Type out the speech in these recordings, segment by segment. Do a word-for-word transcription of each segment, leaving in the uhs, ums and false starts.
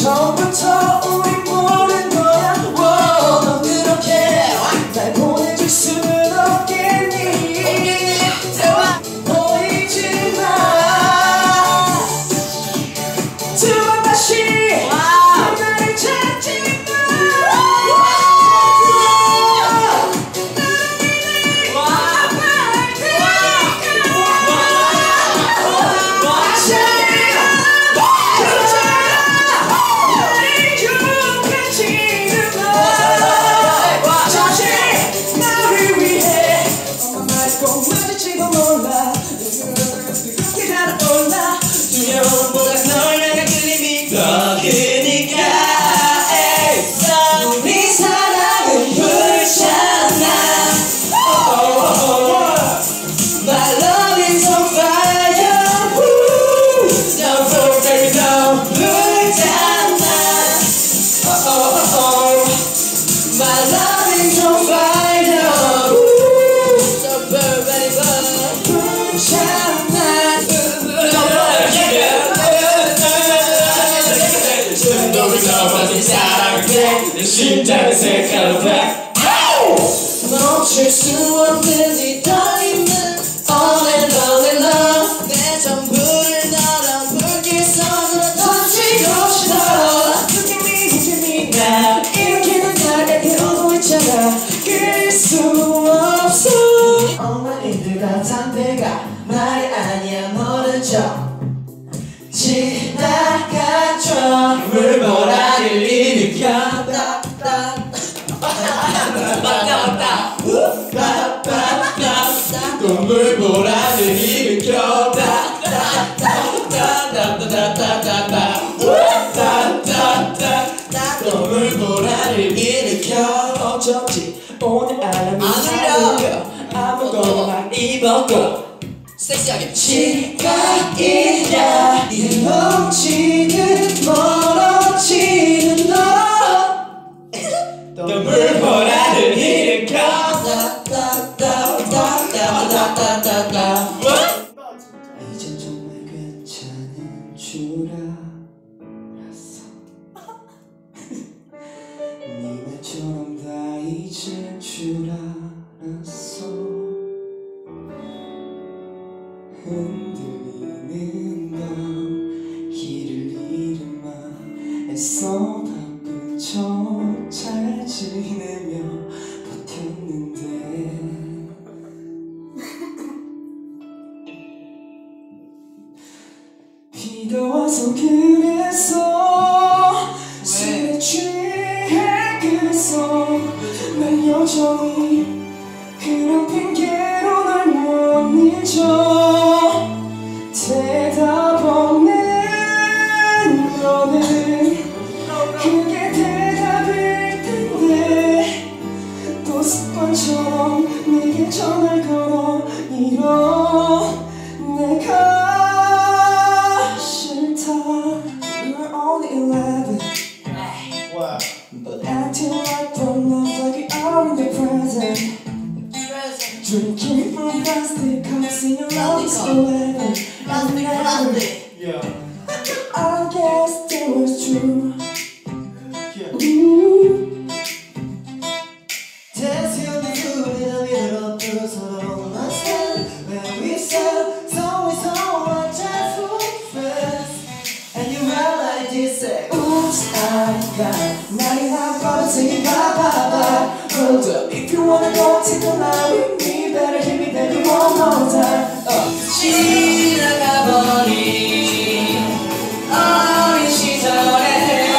처음부터 우리 모른 거야. wow, 넌 그렇게 날 보내줄 수는 없겠니. 보이지 마. 두 번 다시 나를 찾지 마. 내 심장을 색깔로 black 멈출 수 없는 이 떨림은 on and on and on. 내 전부를 너랑 불길선으로 던지고 싶어. Look at me, look at me now. 이렇게 넌 나에게 오고 있잖아. 그릴 수 없어. 엉망인들과 담배가 말이 아니야. 모른 척 지나가줘. 물보라를 일으켜 또 물보라를 일으켜 또 물보라를 일으켜. 어쩐지 오늘 알람이 안 울려. 아무거나 막 입었고 섹시하게 시각이야. 이 넘치는 멀어지는 너. 또 물보라를 일으켜. 이젠 정말 괜찮은 줄 알았어. 네 말처럼 다 잊을 줄 알았어. 흔들리는 맘 길을 잃은 맘 애써 바쁜 척 잘 지내며 버텼는데 비가 와서 그랬어. 술에 취해 그랬어. 난 여전히 그런 핑계로 널 못 잊어. 대답 없는 너는 그게 대답일 텐데 또 습관처럼 내게 전화를 걸어 이런 내가 싫다. We were only eleven but acting like grown-ups like we are in the present. Drinking from plastic cups in your lungs forever and ever. Yeah. I guess that was true. Ooh. Dance in the food in the middle of the solo understand when we said so it's so much as food fast and you realize this say oops I got 날이 나빠졌으니 봐봐봐. Hold up if you wanna go take a ride with me. Better hit me baby one more time. uh. 지나가버린 어린 시절에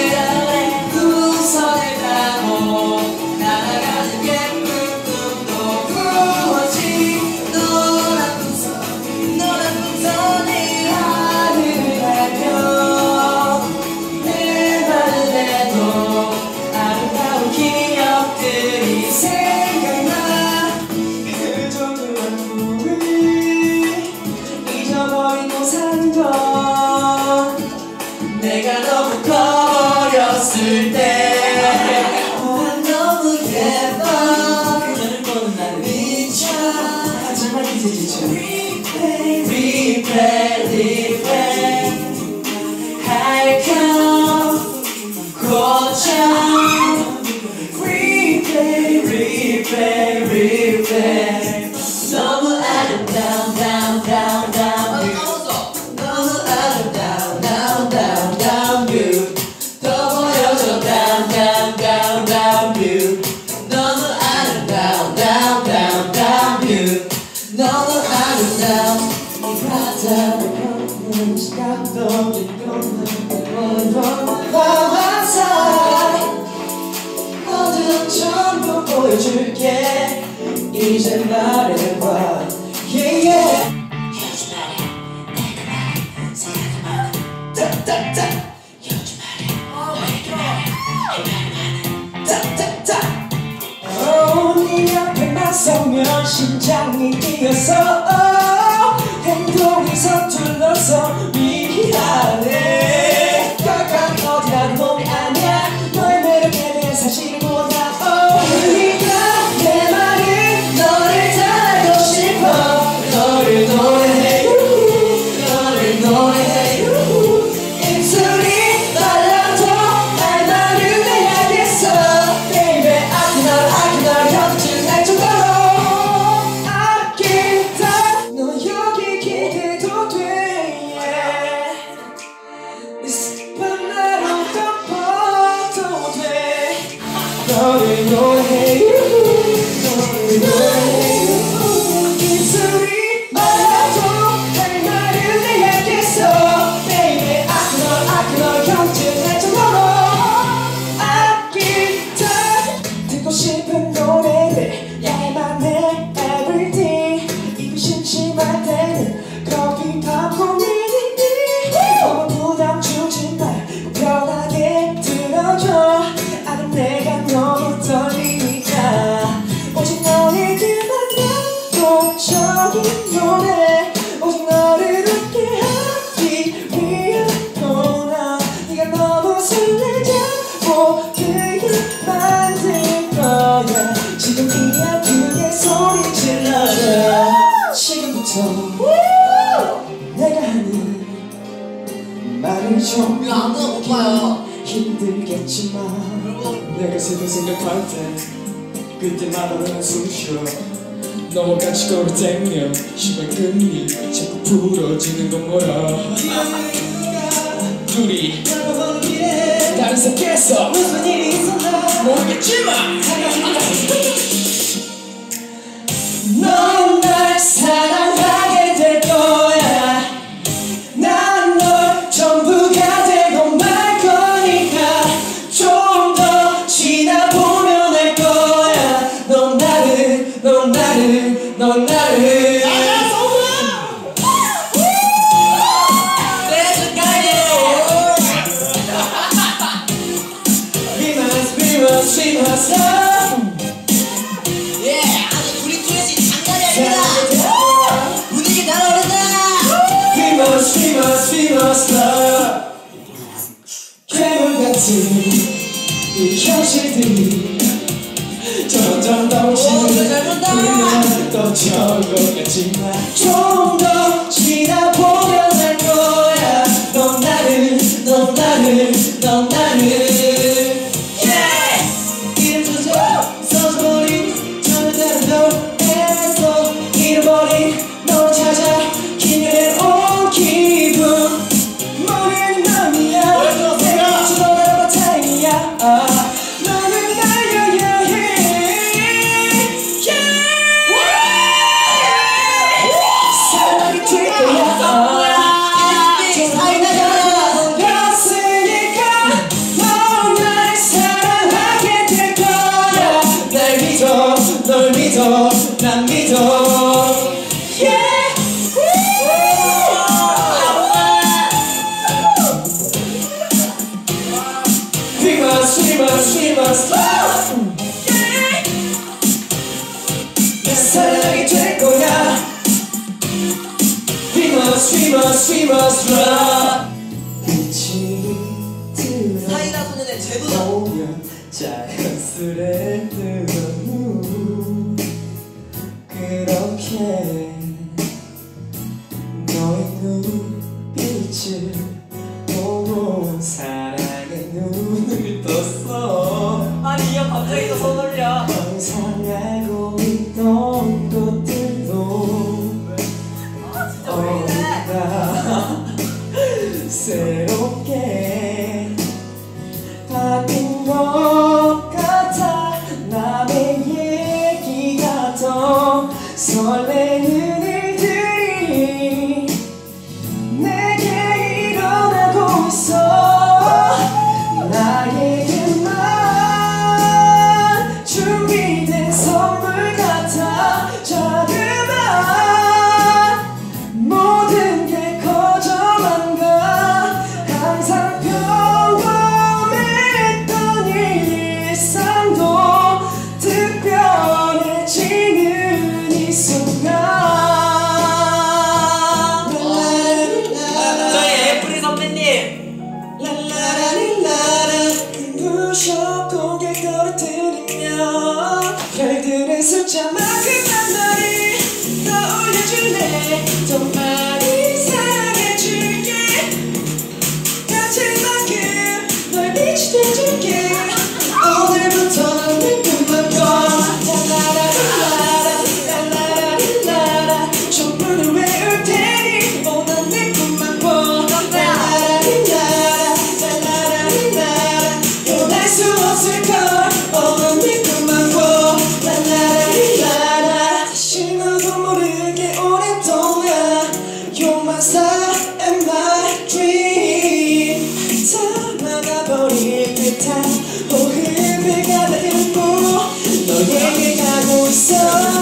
우선을 타고 날아가는 예쁜 꿈도 부어진 노란 풍선 노란 풍선이 하늘을 달며 내 말을 해도 아름다운 기억들이 생각나. 그저 그 안무를 잊어버리고 산 건 내가 너무 커버렸을 때. 난 너무 예뻐. 그녀를 보는 나를 미쳐. 하지만 이제 지쳐. Replay, replay, replay 할까. Replay, replay, replay. 너무 아름다운 down, down, down. 너무 아름다운 down, down, down view. 더 보여줘 down, down, down, down view. 너무 아름다운 down, down, down view. 너무 아름다운 이 바다를 걷는 시각도 이거는 밤한 사이 어두운 전부 보여줄게 이제 말해봐 yeah, yeah. 요즘 말해 내가 말해 생각이 많아 따따따 요즘 말해 내가 말해 생각이 많아 따따따 oh, 네 옆에 나서면 심장이 뛰어서 oh, 행동이 서툴러서 미안해 꽉꽉 어디라도 몸이 아니야 너의 매력에 대한 사실을 몰라 oh, 네가 내 말을 너를 다 알고 싶어 너를 노래해 너를 노래해 입술이 달라도 날 말을 해야겠어 baby 아끼 널 아끼 널 견디지 날 정도로 아끼다 너 여기 기대도 돼 네 슬픈 나로 덮어도 돼 너를 노래해 너를 노래해 입술이 말라도 할 말을 해야겠어 baby 아끼 널 아끼 널 견디지 날 정도로 아끼다 듣고 싶은 노래를 야만의 everything 이거 심심할 때는 커피 밥 고민이니 너무 부담 주지 말고 편하게 들어줘 아님 내가 너무 떨리니까 오직 너에게만 난도적인 노래 오직 너를 웃게 하기 위한 노래 네가 너무 설레자고 그게 만들 거야 지금 이야 크게 소리 질러줘 지금부터 내가 하는 말을 좀 아무도 못 봐요. 힘들겠지만 내가 슬픈 생각할 때 그때마다 난 숨쉬어 너와 같이 걸을 때면 시발끈이 자꾸 부러지는 건 뭐야 둘이 다른 세계에서 무슨 일이 있었나 모르겠지만 넌 날 사랑하게 될 거야 난 널 전부가 되고 말 거니까 좀 더 지나보면 알 거야 넌 나를 넌 나를 넌 나를 We must, we must, we must love 예, 아주 둘이 듀엣이 장난이 아닙니다. 분위기 달아오른다. We must, we must, we must love 괴물 같은 이 현실들이 점점 넘치는 우리는 또 저것 같지만 좀 더 지나보면 알 거야 넌 나를 넌 나를 넌 나를 이름조차 써버린 저들은 널 애써 잃어버린 널 찾아 기회에 온 기분 모르는 맘이야 내가 미쳐 너라봐 타임이야 너는 날려야 해 사랑이 될 거야 널 믿어 난 믿어 yeah. We must, we must, we must love yeah. 내 사랑이 될 거야 We must, we must, we must love 빛이 들어 사이다 소년의 제도다. 오면 자연스레 뜨는 눈 그렇게 너의 눈빛을 보고 사랑의 눈을 떴어 저기도 손 올려. 항상 알고 있던 것들도 어딘가 새롭게 바뀐 것 같아. 남의 얘기가 더 설레는 일들이 내게 일어나고 있어. 나에게만 준비된 선물 같아. 자그마한 모든 게 거저만가. 항상 평범했던 일상도 특별해지는 이 순간. 저희 애플이 선배님. 랄라라릴라라 부셔 고개 떨어뜨리며 별들의 숫자만큼만 너를 떠올려줄래. 더 많이 사랑해줄게. 가질 만큼 널 빛이 돼줄게. 오늘부터 넌 내 꿈만 꿔. 랄라라릴라라 랄라라릴라라 전부를 외울 테니 오 넌 내 꿈만 꿔. 랄라라릴라라 랄라라릴라라 변할 수 없을걸. 오 넌 내 꿈만 꿔. 랄라라릴라라 사실 너도 모르게 오랫동안 You're my star and my dream. 다 막아버릴 듯한 호흡을 가다듬고 너에게 가고 있어.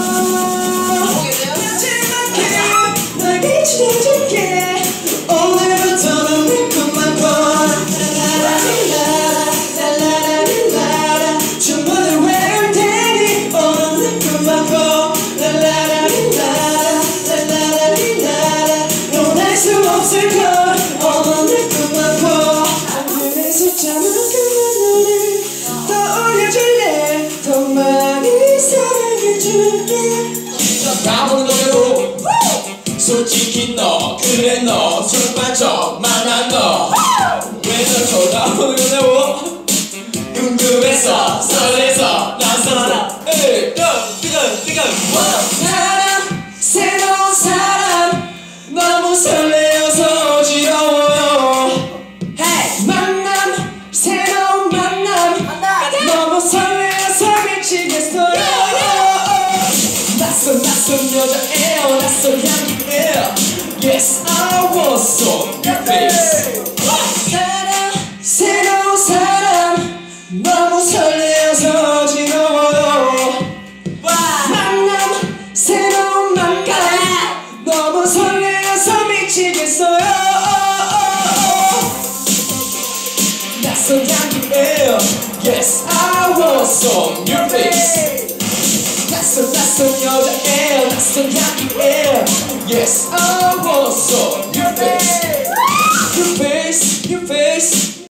마지막에 널 빛이 돼줄게. 오늘부터 넌 내 꿈만 꿔. 랄라라릴라라 랄라라릴라라 전부를 외울 테니 오 넌 내 꿈만 꿔. 랄라라릴라라 랄라라릴라라 변할 수 없을걸. 오 넌 내 꿈만 꿔. 하늘의 숫자만큼만 너를 떠올려줄래. 더 많이 사랑해줄게. 가보는 노래로 솔직히 너 그래 너 술 빠져 만난 너 왜 널 쳐다보냐고. 궁금해서 설레서 낯설어. 에이 뜨거 뜨거 뜨거. 사람 새로운 사람 너무 설레어서 어지러워요. 만남 새로운 만남 너무 설레어서 미치겠어요. 낯선 낯선 여자예요. 낯선 향기예요. Yes I was on your face. 사람 새로운 사람 너무 설레어서 어지러워요. 만남 새로운 만남 너무 설레어서 미치겠어요. 낯선 향기예요. Yes I was on your face. 낯선 낯선 여자예요. 낯선 향기예요. Yes I was on your face. Your face, your face.